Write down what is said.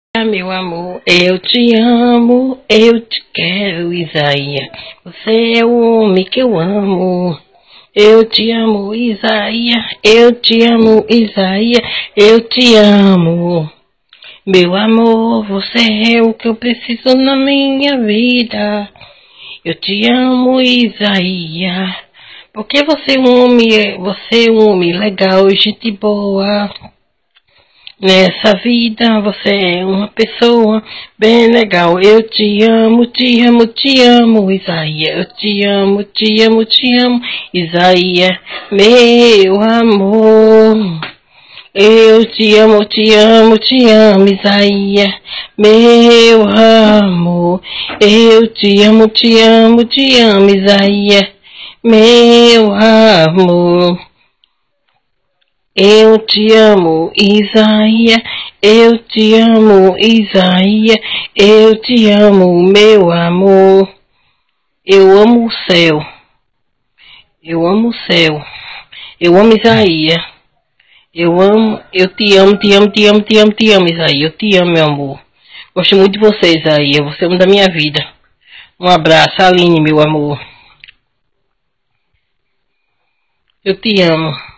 Meu amor, eu te amo, eu te quero, Isaías. Você é o homem que eu amo. Eu te amo, Isaías. Eu te amo, Isaías. Eu te amo. Meu amor, você é o que eu preciso na minha vida. Eu te amo, Isaías. Porque você é um homem legal, gente boa. Nessa vida você é uma pessoa bem legal. Eu te amo, te amo, te amo, Isaías. Eu te amo, te amo, te amo, Isaías, meu amor. Eu te amo, te amo, te amo, Isaías, meu amor. Eu te amo, te amo, te amo, Isaías, meu amor. Eu te amo, Isaías, eu te amo, Isaías, eu te amo, meu amor. Eu amo o céu, eu amo o céu, eu amo Isaías, eu te amo, te amo, te amo, te amo, te amo, Isaías, eu te amo, meu amor. Gosto muito de você, Isaías, você é um da minha vida. Um abraço, Aline, meu amor. Eu te amo.